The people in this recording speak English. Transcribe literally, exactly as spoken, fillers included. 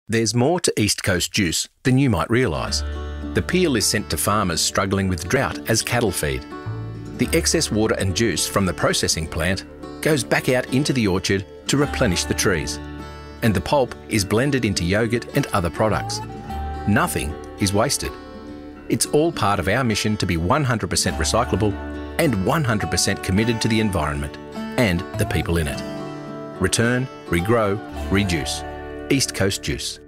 There's more to East Coast juice than you might realise. The peel is sent to farmers struggling with drought as cattle feed. The excess water and juice from the processing plant goes back out into the orchard to replenish the trees. And the pulp is blended into yogurt and other products. Nothing is wasted. It's all part of our mission to be one hundred percent recyclable and one hundred percent committed to the environment and the people in it. Return, regrow, reduce. East Coast Juice.